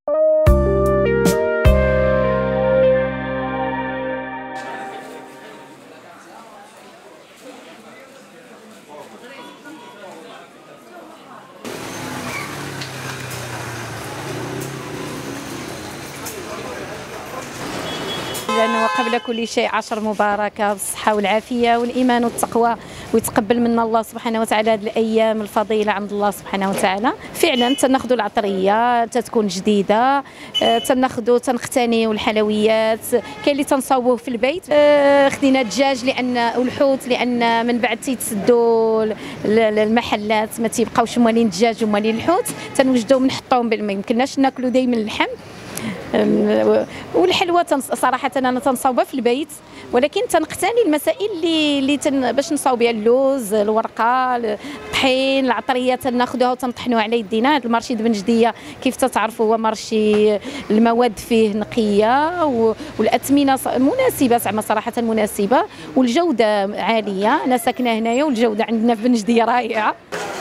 لأنه قبل كل شيء عشر مباركة بالصحة والعافية والإيمان والتقوى، ويتقبل منا الله سبحانه وتعالى هذه الأيام الفضيلة عند الله سبحانه وتعالى. فعلا تناخذوا العطرية تتكون جديدة، تنختنيو الحلويات، كاين اللي تنصاوبوه في البيت. خدينا الدجاج والحوت لأن من بعد تيتسدوا المحلات ما تيبقاوش موالين الدجاج وموالين الحوت، تنوجدوا نحطوهم ما يمكنناش ناكلوا دائما اللحم. والحلوى صراحه انا تنصاوبها في البيت، ولكن تنقتني المسائل اللي باش نصاوب بها اللوز، الورقه، الطحين، العطريه تناخذوها وتنطحنوها على يدينا. هذا المارشي د بنجديه كيف تتعرفوا هو مارشي المواد فيه نقيه والاثمنه مناسبه، زعما صراحه مناسبه، والجوده عاليه. انا ساكنه هنايا والجوده عندنا في بنجديه رائعه.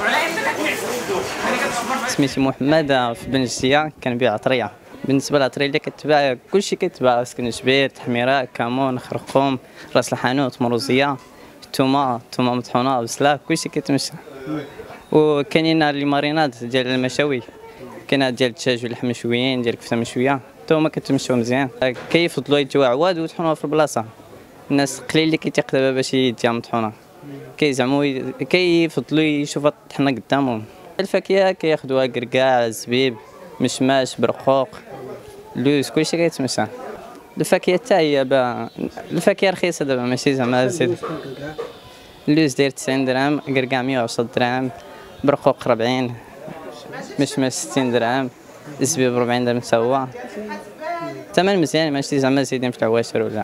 سميتي محمد، في بنجديه كنبيع عطريه. بالنسبه للعطريه اللي كتباع كلشي كيتباع، سكنجبير، تحميره، كمون، خرقوم، راس الحانوت، مروزيه، الثومه مطحونه، بصله، كلشي كيتمشى. وكاينين لي ماريناد ديال المشاوي، كاينه ديال الدجاج واللحم مشويين، ديال الكفته مشويه، حتى هما كتمشوا مزيان. كيفضلوا يجيو عواد ويطحنوها في البلاصه. الناس قليل اللي كيتيق دابا باش يديها مطحونه، كيزعموا كيفضلوا يشوفوا الطحنه قدامهم. الفاكهه كياخذوها كركاع، زبيب، مشماش، برقوق، لوز، كلشي كيتمشى. الفاكهه حتى هي الفاكهه رخيصه دابا، ماشي زعما زيد. اللوز داير 90 درهم، كركاع 110 درهم، برقوق 40، مشماش 60 درهم، زبيب 40 درهم حتى هو. الثمن مزيان، ماشي زعما زايدين في العواشر ولا.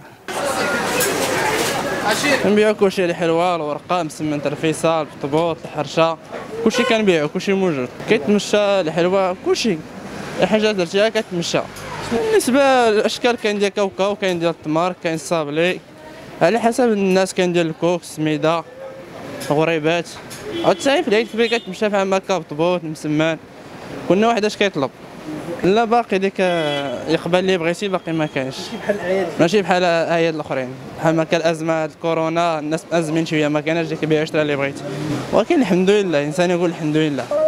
كنبيعو كلشي، الحلوى، الورقه، مسمن، الفيصل، الطبوط، الحرشه، كلشي كنبيعو، كلشي موجود. كيتمشى الحلوى، كلشي الحاجات درتيها كتمشى. بالنسبه للاشكال كاين ديال كاوكاو، كاين ديال التمر، كاين الصابلي، على حسب الناس. كاين ديال الكوك، السميده، الغريبات. حتى في العيد كبير كتمشى فحال هكا بطبوط، مسمان، كل واحد اش كيطلب. لا باقي ديك يقبل اللي بغيتي، باقي ما كاينش. ماشي بحال الاعياد الاخرين، بحال ما كان الازمه الكورونا، الناس مأزمين شويه، ما كانش ديك بيع اشتري اللي بغيتي. ولكن الحمد لله، الانسان يقول الحمد لله.